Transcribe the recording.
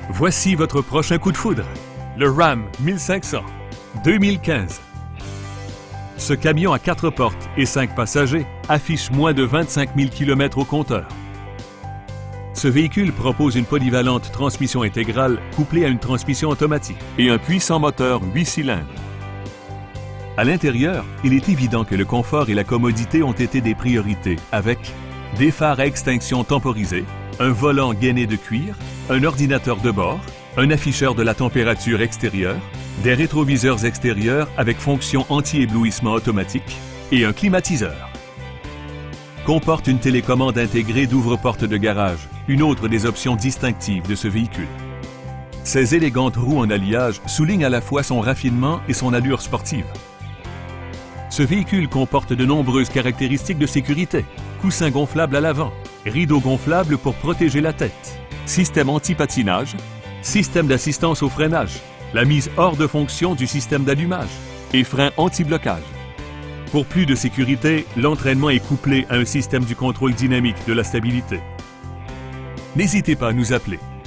Voici votre prochain coup de foudre, le Ram 1500 2015. Ce camion à 4 portes et 5 passagers affiche moins de 25 000 km au compteur. Ce véhicule propose une polyvalente transmission intégrale couplée à une transmission automatique et un puissant moteur 8 cylindres. À l'intérieur, il est évident que le confort et la commodité ont été des priorités avec des phares à extinction temporisés, un volant gainé de cuir, un ordinateur de bord, un afficheur de la température extérieure, des rétroviseurs extérieurs avec fonction anti-éblouissement automatique et un climatiseur. Comporte une télécommande intégrée d'ouvre-porte de garage, une autre des options distinctives de ce véhicule. Ses élégantes roues en alliage soulignent à la fois son raffinement et son allure sportive. Ce véhicule comporte de nombreuses caractéristiques de sécurité. Coussin gonflable à l'avant, rideau gonflable pour protéger la tête, système anti-patinage, système d'assistance au freinage, la mise hors de fonction du système d'allumage et frein anti-blocage. Pour plus de sécurité, l'entraînement est couplé à un système du contrôle dynamique de la stabilité. N'hésitez pas à nous appeler